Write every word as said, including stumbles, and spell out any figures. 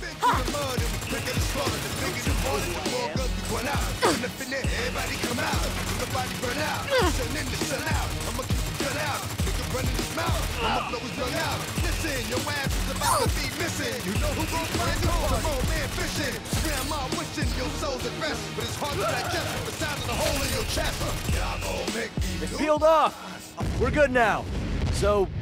Everybody come out, nobody burn out. Send in the sun out, I'ma keep the gun out. Nigga running his mouth, I'ma blow his lung out. Listen, your ass is about to be missing. You know who gon' find you? Come on, man, fishing. Grandma wishing your soul's at rest, but it's hard to digest the sound of the hole in your chest. Y'all gon' make me. Peeled off. We're good now. So